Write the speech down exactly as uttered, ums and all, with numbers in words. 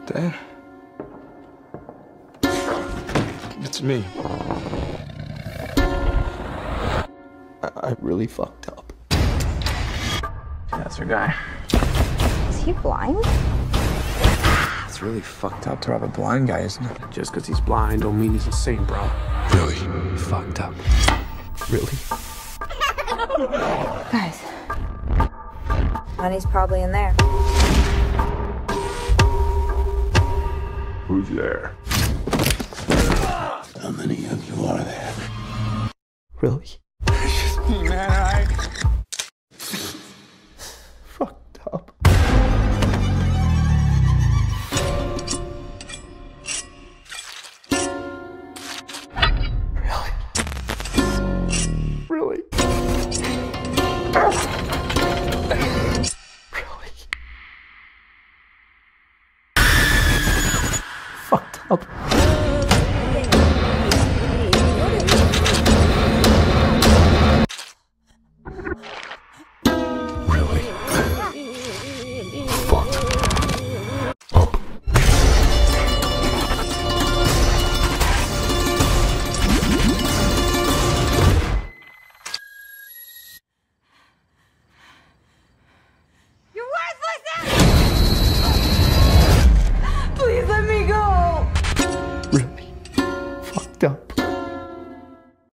Dad? It's me. I, I really fucked up. That's our guy. Is he blind? It's really fucked up to have a blind guy, isn't it? Just because he's blind don't mean he's insane, bro. Really fucked up. Really? Guys. Money's probably in there. Who's there? How many of you are there? Really? It's just me, man. I... Fucked up. Really? Really? Really? Fucked up.